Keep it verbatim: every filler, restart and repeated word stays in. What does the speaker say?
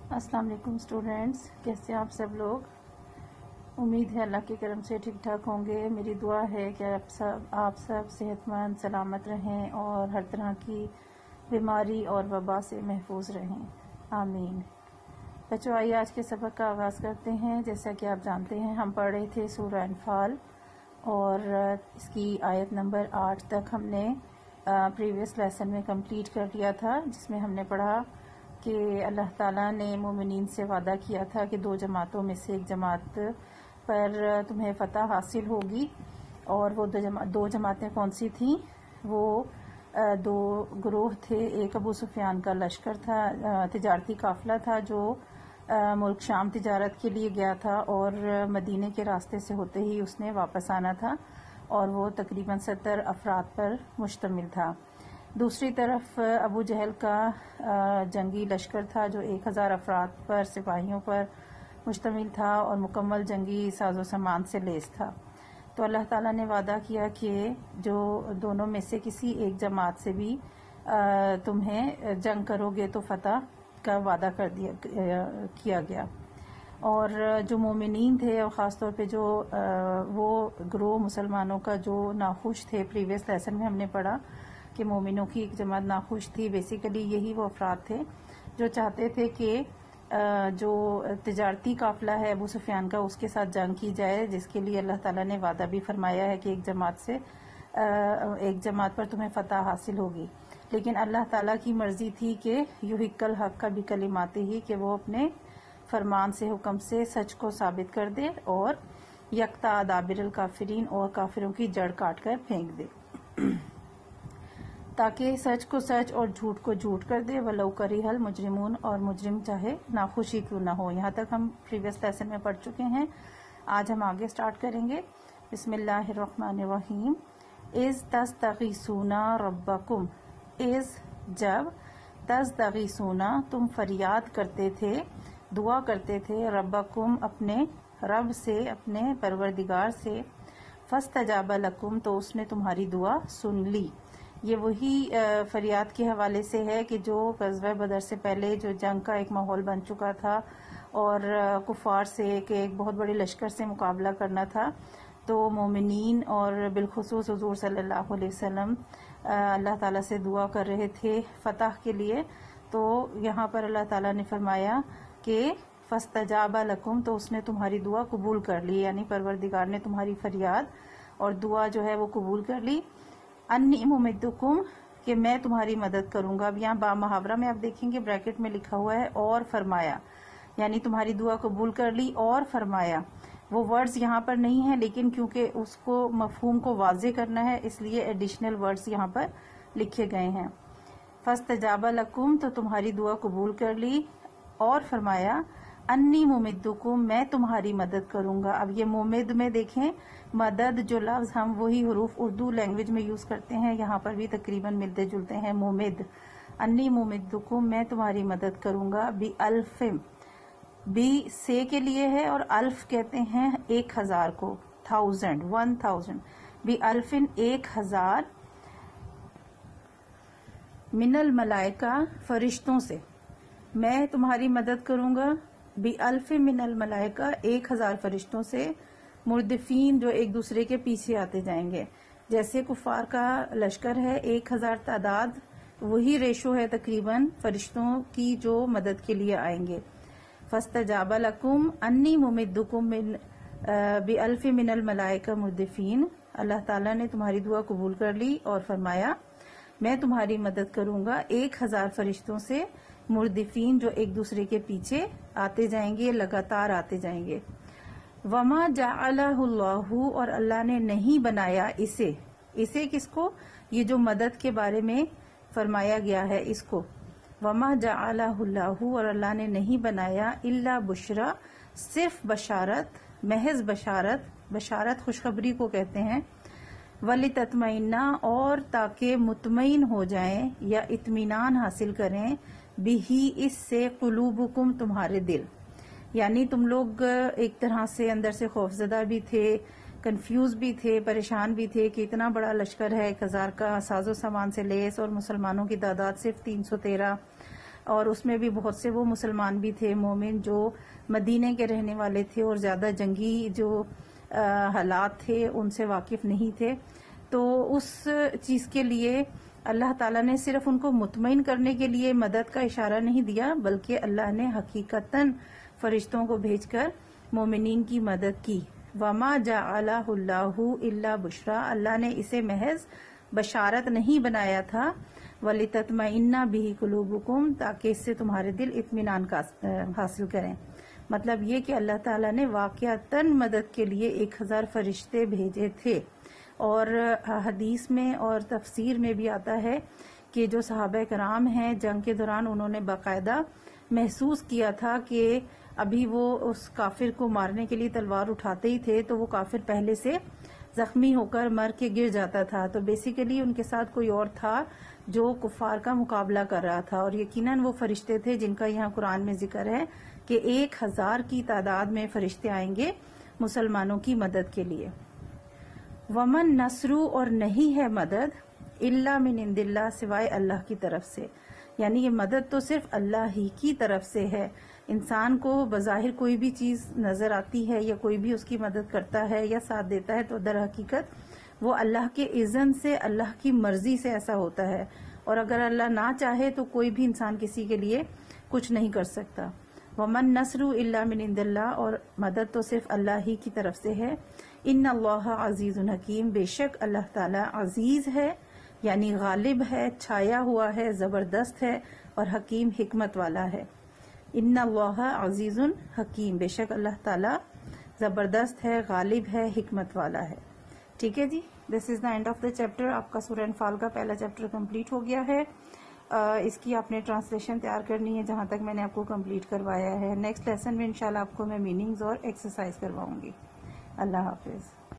अस्सलाम वालेकुम स्टूडेंट्स, कैसे हैं आप सब लोग। उम्मीद है अल्लाह के करम से ठीक ठाक होंगे। मेरी दुआ है कि आप सब आप सब सेहतमंद सलामत रहें और हर तरह की बीमारी और वबा से महफूज रहें, आमीन। बच्चों, आइए आज के सबक का आगाज़ करते हैं। जैसा कि आप जानते हैं, हम पढ़ रहे थे सूरह अनफाल और इसकी आयत नंबर आठ तक हमने प्रीवियस लेसन में कंप्लीट कर लिया था, जिसमें हमने पढ़ा कि अल्लाह ताला ने मोमिनीन से वादा किया था कि दो जमातों में से एक जमात पर तुम्हें फ़तह हासिल होगी। और वो दो, जमा, दो जमातें कौन सी थीं? वो दो ग्रोह थे। एक अबू सुफियान का लश्कर था, तिजारती काफिला था जो मुल्क शाम तिजारत के लिए गया था और मदीने के रास्ते से होते ही उसने वापस आना था और वो तकरीबन सत्तर अफराद पर मुश्तमिल था। दूसरी तरफ अबू जहल का जंगी लश्कर था जो एक हज़ार अफराद पर सिपाहियों पर मुश्तमिल था और मुकम्मल जंगी साजो सामान से लेस था। तो अल्लाह ताला ने वादा किया कि जो दोनों में से किसी एक जमात से भी तुम्हें जंग करोगे तो फतह का वादा कर दिया किया गया। और जो मोमिनीन थे और ख़ास तौर पे जो वो ग्रोह मुसलमानों का जो नाखुश थे, प्रीवियस लेसन में हमने पढ़ा कि मोमिनों की एक जमात नाखुश थी। बेसिकली यही वो अफराद थे जो चाहते थे कि जो तिजारती काफिला है अबू सुफियान का, उसके साथ जंग की जाए, जिसके लिए अल्लाह ताला ने वादा भी फरमाया है कि एक जमात से एक जमात पर तुम्हें फतह हासिल होगी। लेकिन अल्लाह ताला की मर्जी थी कि युहिक्कल हक का बिकलिमाते ही, कि वो अपने फरमान से, हुक्म से सच को साबित कर दे और यक्ता दाबिरल काफिरीन, और काफिरों की जड़ काट कर फेंक दे, ताकि सच को सच और झूठ को झूठ कर दे। वलौ करिहल मुजरिमून, और मुजरिम चाहे नाखुशी क्यों ना हो। यहाँ तक हम प्रीवियस लेसन में पढ़ चुके हैं। आज हम आगे स्टार्ट करेंगे। बिस्मिल्लाहिर्रहमानिर्रहीम। इज़ तस्तगीसूना रब्बकुम, इज़ जब, तस्तगीसूना तुम फरियाद करते थे, दुआ करते थे, रब्बकुम अपने रब से, अपने परवरदिगार से, फस्तजाबा लकुम तो उसने तुम्हारी दुआ सुन ली। ये वही फरियाद के हवाले से है कि जो ग़ज़वा बदर से पहले जो जंग का एक माहौल बन चुका था और कुफार से कि एक बहुत बड़े लश्कर से मुकाबला करना था, तो मोमिनीन और बिलखुसूस हुज़ूर सल्लल्लाहु अलैहि वसल्लम अल्लाह ताला से दुआ कर रहे थे फ़तह के लिए। तो यहाँ पर अल्लाह ताला ने फरमाया कि फस्तजाबा लकुम तो उसने तुम्हारी दुआ कबूल कर ली, यानी परवरदिगार ने तुम्हारी फरियाद और दुआ जो है वो कबूल कर ली। अन्नी मुमिद्दुकुम, कि मैं तुम्हारी मदद करूंगा। अब यहाँ बा मुहावरा में आप देखेंगे ब्रैकेट में लिखा हुआ है और फरमाया, यानी तुम्हारी दुआ कबूल कर ली और फरमाया। वो वर्ड्स यहाँ पर नहीं है, लेकिन क्योंकि उसको मफहूम को वाज़े करना है इसलिए एडिशनल वर्ड्स यहाँ पर लिखे गए हैं। फस्तजाबा लकुम तो तुम्हारी दुआ कबूल कर ली और फरमाया, अन्नी मुमिद्दुकुम मैं तुम्हारी मदद करूंगा। अब ये मुमिद में देखें, मदद जो लफ्ज हम वही हरूफ उर्दू लैंग्वेज में यूज करते हैं, यहाँ पर भी तकरीबन मिलते जुलते हैं। मुमिद, अन्नी मुमिद्दुकुम मैं तुम्हारी मदद करूंगा। बी अल्फिम, बी से के लिए है और अल्फ कहते हैं एक हजार को, थाउजेंड, वन थाउजेंड। बी अल्फिन एक हजार, मिनल मलाइका फरिश्तों से मैं तुम्हारी मदद करूंगा। बी अल्फिन मिनल मलाइका एक हजार फरिश्तों से, मुर्दिफीन जो एक दूसरे के पीछे आते जाएंगे। जैसे कुफार का लश्कर है एक हजार तादाद, वही रेशो है तकरीबन फरिश्तों की जो मदद के लिए आएंगे। फस्तजाबा लकुम अन्नी मुमिद्दुकुम मिन बी अल्फि मिनल मलाइका मुर्दिफीन, अल्लाह ताला ने तुम्हारी दुआ कबूल कर ली और फरमाया मैं तुम्हारी मदद करूंगा एक हजार फरिश्तों से, मुर्दिफीन जो एक दूसरे के पीछे आते जाएंगे, लगातार आते जाएंगे। वमा जअलहुल्लाहु, और अल्लाह ने नहीं बनाया इसे, इसे किसको? ये जो मदद के बारे में फरमाया गया है इसको। वमा जअलहुल्लाहु, और अल्लाह ने नहीं बनाया, इल्ला बुशरा सिर्फ बशारत, महज बशारत, बशारत खुशखबरी को कहते हैं। वली तत्मइन्ना, और ताकि मुतमईन हो जाएं या इत्मीनान हासिल करें, बिही इससे, कुलूबुकुम तुम्हारे दिल, यानी तुम लोग एक तरह से अंदर से खौफजदा भी थे, कंफ्यूज भी थे, परेशान भी थे कि इतना बड़ा लश्कर है एक हजार का, साजो सामान से लेस, और मुसलमानों की तादाद सिर्फ तीन सौ तेरह, اور اس میں بھی بہت سے وہ مسلمان بھی تھے مومن جو مدینے کے رہنے والے تھے اور زیادہ جنگی جو حالات تھے ان سے واقف نہیں تھے. تو اس چیز کے لیے اللہ تعالیٰ نے صرف ان کو مطمئن کرنے کے لیے مدد کا اشارہ نہیں دیا، بلکہ اللہ نے حقیقتاً فرشتوں کو بھیج کر مومنین کی مدد کی. وما جعلہ اللہ الا بشرا، اللہ نے اسے محض بشارت نہیں بنایا تھا، وَلِتَطْمَئِنَّ بِهِ قُلُوبُكُمْ، تاکہ اس سے تمہارے دل اطمینان حاصل کریں. مطلب یہ کہ اللہ تعالیٰ نے واقعتاً مدد کے لیے ایک ہزار فرشتے بھیجے تھے. اور حدیث میں اور تفسیر میں بھی آتا ہے کہ جو صحابہ کرام ہیں جنگ کے دوران انہوں نے باقاعدہ محسوس کیا تھا کہ ابھی وہ اس کافر کو مارنے کے لیے تلوار اٹھاتے ہی تھے تو وہ کافر پہلے سے زخمی ہو کر مر کے گر جاتا تھا. تو بیسیکلی ان کے ساتھ کوئی اور تھا جو کفار کا مقابلہ کر رہا تھا، اور یقیناً وہ فرشتے تھے جن کا یہاں قرآن میں ذکر ہے کہ ایک ہزار کی تعداد میں فرشتے آئیں گے مسلمانوں کی مدد کے لیے. ومن نصرو، اور نہیں ہے مدد الا من عند اللہ، سوائے اللہ کی طرف سے. یعنی یہ مدد تو صرف اللہ ہی کی طرف سے ہے. انسان کو بظاہر کوئی بھی چیز نظر آتی ہے یا کوئی بھی اس کی مدد کرتا ہے یا ساتھ دیتا ہے تو در حقیقت وہ اللہ کے اذن سے، اللہ کی مرضی سے ایسا ہوتا ہے، اور اگر اللہ نہ چاہے تو کوئی بھی انسان کسی کے لیے کچھ نہیں کر سکتا. ومن نصر الا من عند اللہ، اور مدد تو صرف اللہ ہی کی طرف سے ہے. ان اللہ عزیز حکیم، بے شک اللہ تعالی عزیز ہے یعنی غالب ہے، چھایا ہوا ہے، زبردست ہے، اور حکیم حکمت والا ہے. ان اللہ عزیز حکیم، بے شک اللہ تعالی زبردست ہے، غالب ہے، حکمت والا ہے. ٹھیک ہے جی، this is the end of the chapter. آپ کا سورہ انفال کا پہلا چیپٹر کمپلیٹ ہو گیا ہے. اس کی آپ نے ٹرانسلیشن تیار کرنی ہے جہاں تک میں نے آپ کو کمپلیٹ کروایا ہے. نیکسٹ لیسن میں انشاءاللہ آپ کو میں میننگز اور ایکسرسائز کرواؤں گی. اللہ حافظ.